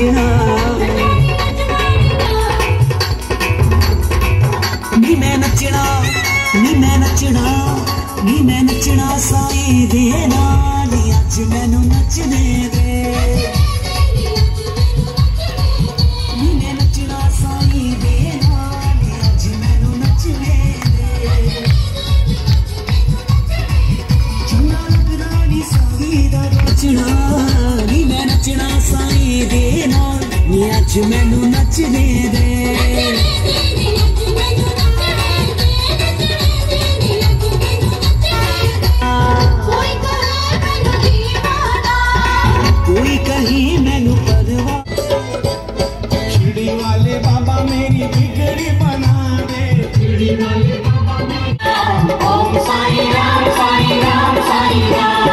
नचना नी मैं नचना नी मैं नचना नी मैं नचना साईं दे नाल अज मैनू नचने दे नी मैं नचना साईं दे नाल अज मैनू नचने दे चंगा लगदा नी साईं दा नचना नी मैं नचना साईं दे नाल अज मैनू नचने दे कोई कहीं मैनू परवा शिरडी वाले बाबा मेरी बिगड़ी बना दे शिरडी वाले बाबा ओम साईं राम साईं राम साईं राम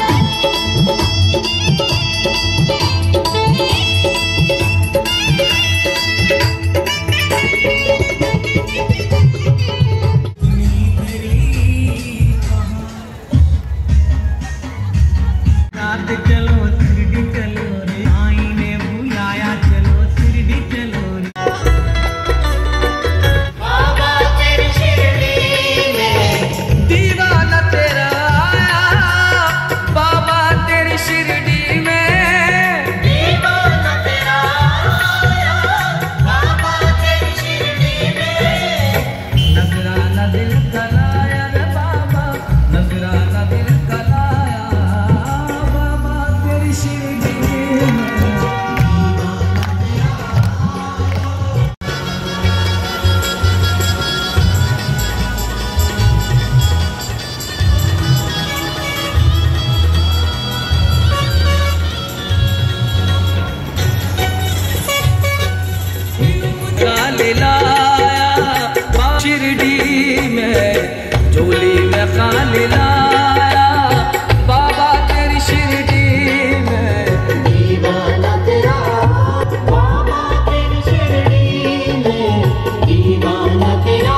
शिरडी में झोली में खाली लाया बाबा तेरी शिरडी में दीवाना तेरा बाबा तेरी शिरडी में दीवाना तेरा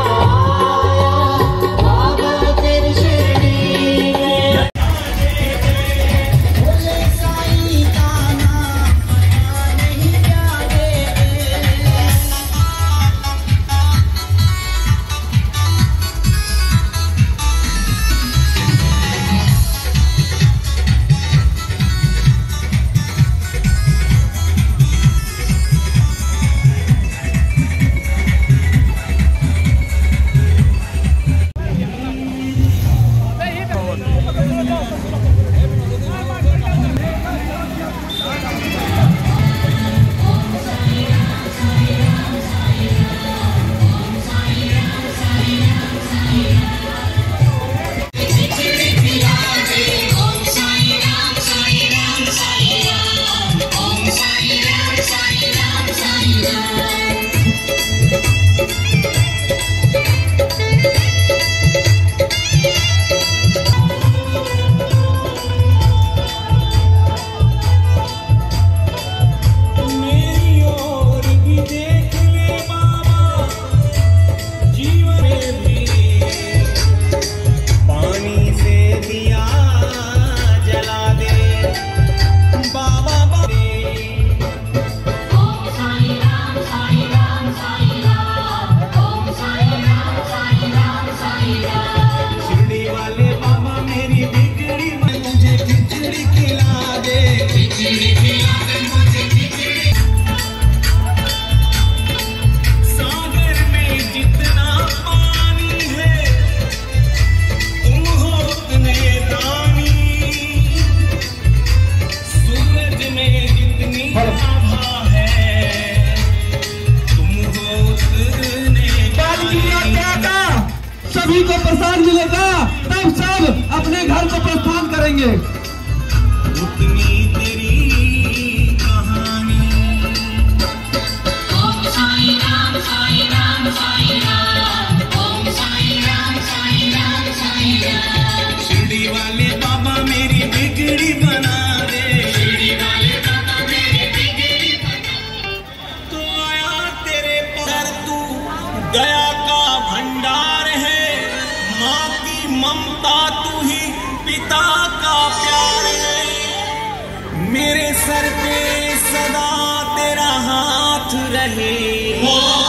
बाबा तेरी शिरडी में बोले साईं का नाम नहीं जागे सभी को प्रसाद मिलेगा तब सब अपने घर को प्रस्थान करेंगे। उतनी तेरी कहानी ओम साईं राम साईं राम साईं राम ओम साईं राम साईं राम साईं राम शिरडी वाले बाबा मेरी बिगड़ी बना दे शिरडी वाले बाबा मेरी बिगड़ी बना तो आया तेरे पर तू गया का भंडार है माँ की ममता तू ही पिता का प्यार है मेरे सर पे सदा तेरे रहे।